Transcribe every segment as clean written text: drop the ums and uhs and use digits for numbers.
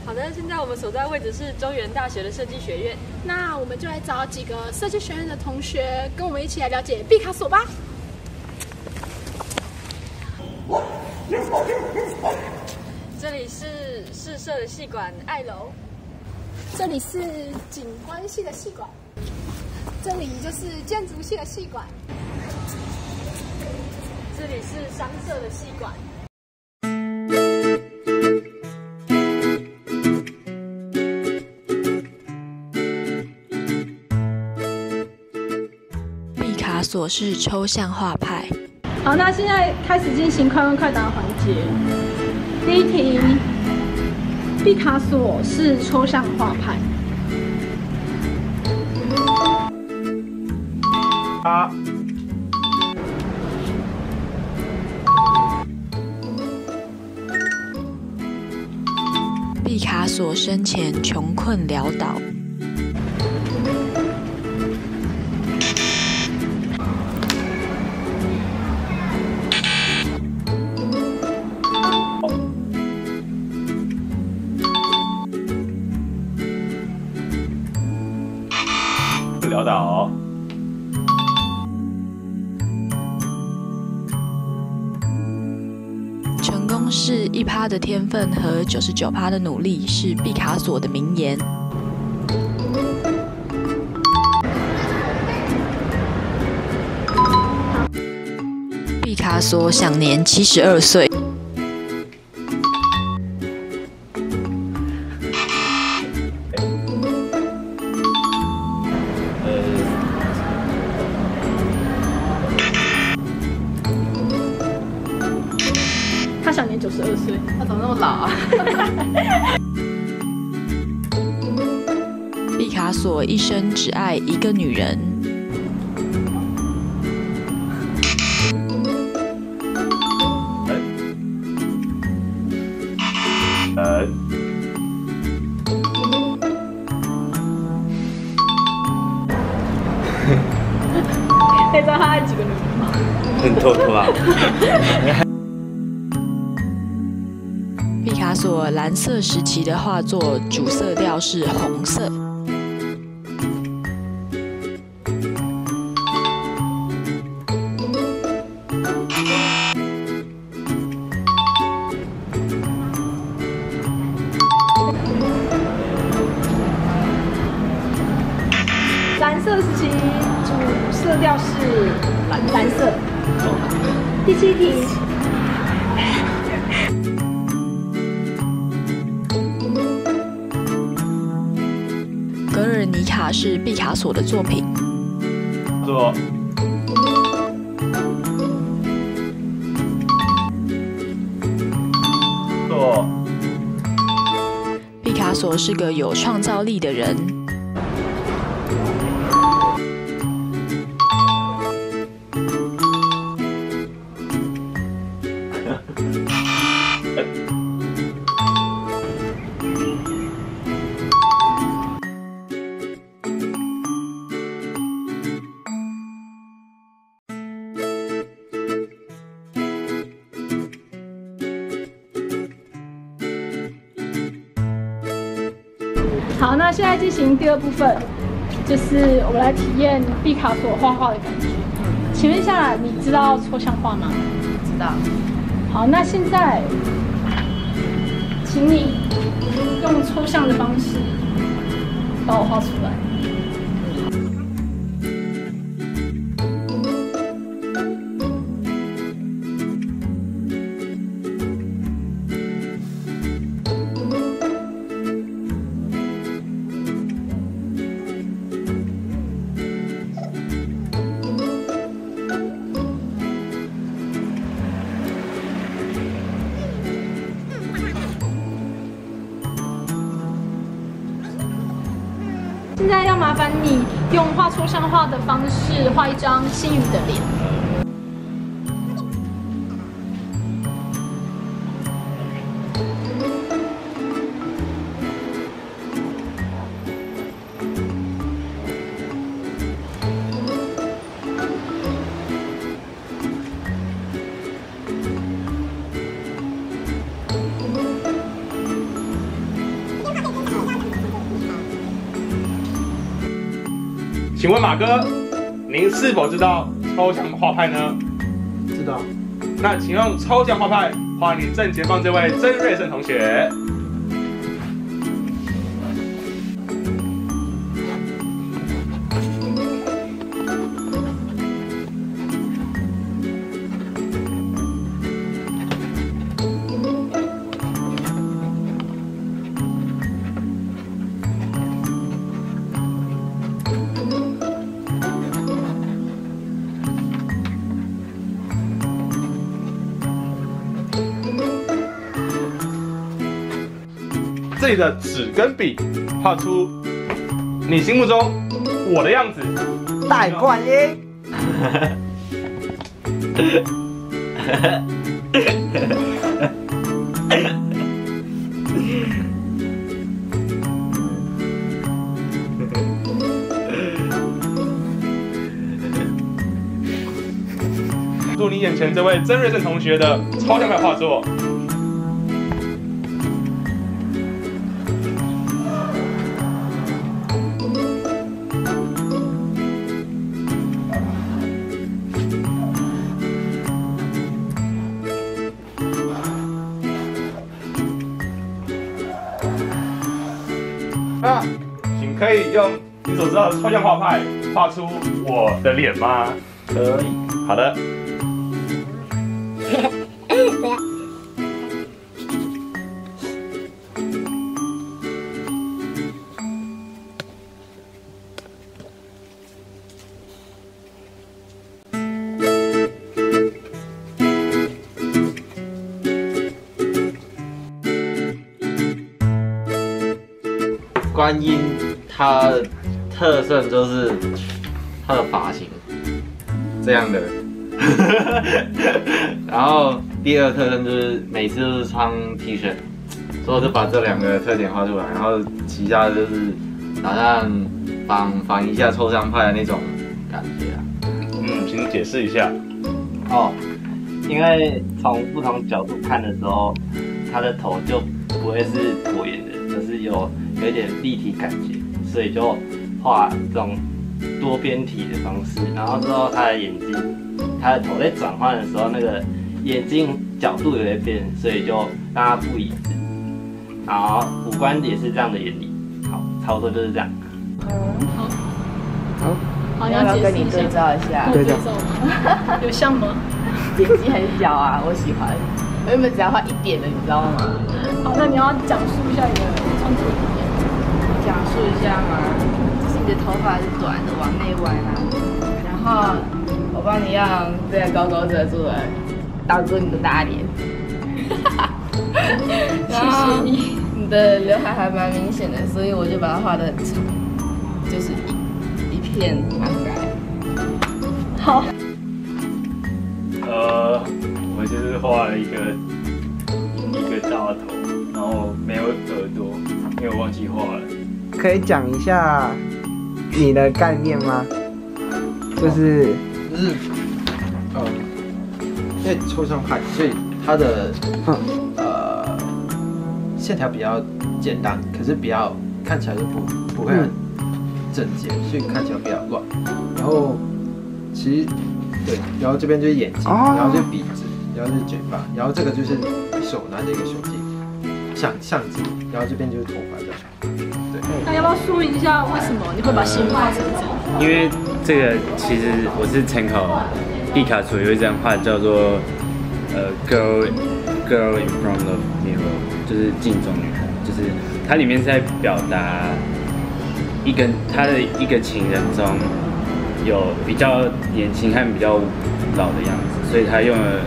好的，现在我们所在位置是中原大学的设计学院。 那我们就来找几个设计学院的同学，跟我们一起来了解毕卡索吧。 这里是市社的系馆2楼， 这里是景观系的系馆，这里就是建筑系的系馆， 这里是商社的系馆。 毕卡索是抽象画派。 好，那现在开始进行快问快答环节。第一题，毕卡索是抽象画派。 毕卡索生前穷困潦倒。 潦倒。 成功是1%的天分和99%的努力，是毕卡索的名言。毕卡索享年72岁。 他享年92岁， 他怎么那么老啊？ 毕卡索一生只爱一个女人。 你知道他爱几个女人吗？ 很偷偷啊。 毕卡索蓝色时期的画作主色调是红色。 蓝色时期主色调是蓝色。第7题。 格尔尼卡是毕卡索的作品。 做。 毕卡索是个有创造力的人。 好，那现在进行第2部分，就是我们来体验毕卡索画画的感觉。请问一下，你知道抽象画吗？ 知道。 好，那现在，请你用抽象的方式把我画出来。现在要麻烦你用画抽象画的方式画一张星宇的脸。 请问马哥，您是否知道抽象画派呢？ 知道。 那请用抽象画派画你正前方这位曾瑞胜同学。这里的纸跟笔，画出你心目中我的样子。 戴冠英。 祝你眼前这位曾瑞胜同学的抽象派画作。那请可以用你所知道的抽象画派画出我的脸吗？ 可以。 好的。 观音它的特色就是它的发型这样的，然后第二特征就是每次都是穿 T 恤，所以我就把这两个特点画出来，然后其他的就是打算仿一下抽象派的那种感觉啊。 请解释一下。 哦，因为从不同角度看的时候，它的头就不会是椭圆的，就是有一点立体感觉，所以就画这种多边体的方式。然后之后它的眼睛，它的头在转换的时候，那个眼睛角度也会变，所以就让它不一致。然后五官也是这样的原理。好，差不多就是这样。 好， 要不要跟你对照一下？ 对照吗？有像吗？ 眼睛很小啊，我喜欢。我原本只要画一点的，你知道吗？ 好，那你要讲述一下你的创作理念。 讲述一下吗？就是你的头发是短的，往内弯啊。然后我帮你让这个高高遮住了，挡住你的大脸。 谢谢你。 你的刘海还蛮明显的，所以我就把它画得很长，就是一片蛮改。 好。 我就是画了一个大头，然后没有耳朵，因为我忘记画了。 可以讲一下你的概念吗？就是因为抽象派，所以它的线条比较简单，可是比较看起来就不会很整洁，所以看起来比较乱。然后其实对，然后这边就是眼睛，然后就是鼻子，然后就是嘴巴，然后这个就是手拿着一个手机，相机，然后这边就是头发这样。对。 那要不要说一下为什么你会把心画成这样？ 因为这个其实我是参考毕卡索有一张画叫做Girl in Front of Mirror， 就是镜中女孩，就是它里面是在表达他的一个情人中有比较年轻和比较老的样子，所以他用了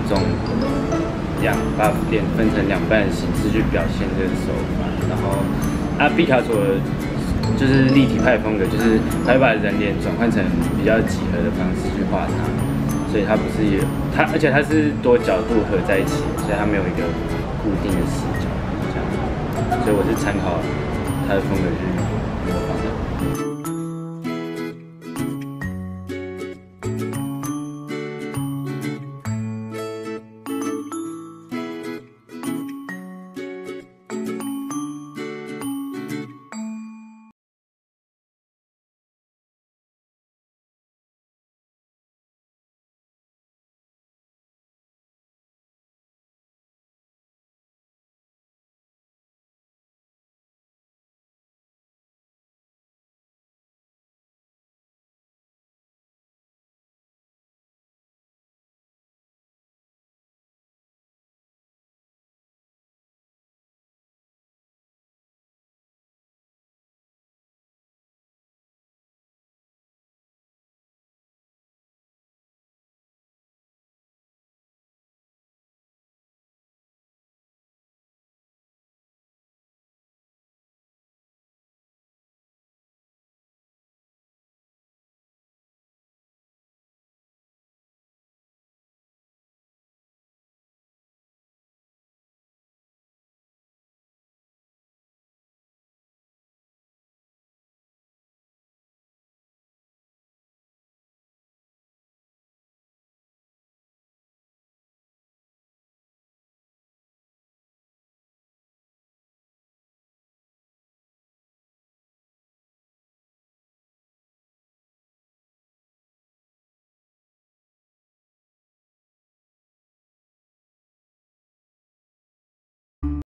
把脸分成两半的形式去表现这个手法。然后毕卡索就是立体派风格，就是他会把人脸转换成比较几何的方式去画它，所以它不是而且它是多角度合在一起，所以它没有一个固定的视角，这样。所以我是参考他的风格去模仿的。